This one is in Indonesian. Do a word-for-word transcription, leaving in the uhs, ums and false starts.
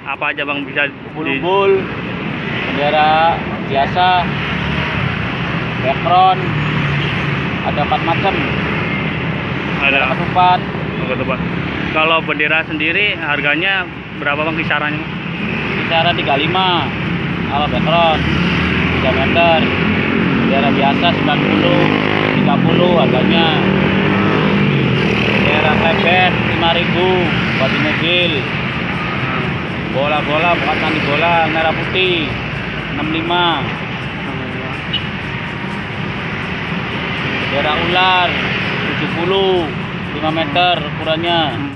Apa aja Bang bisa di... Bul-bul, bendera biasa, background, ada empat macam. Ada ketupat. Oh, ketupat. Kalau bendera sendiri harganya berapa Bang kisarannya? Kisaran tiga puluh lima. Kalau background tiga meter. Bendera biasa sembilan puluh, tiga puluh harganya. Bendera klebet lima ribu buat di mobil. Bola-bola bukan tanding bola merah putih enam puluh lima. Bendera ular tujuh puluh, lima meter ukurannya.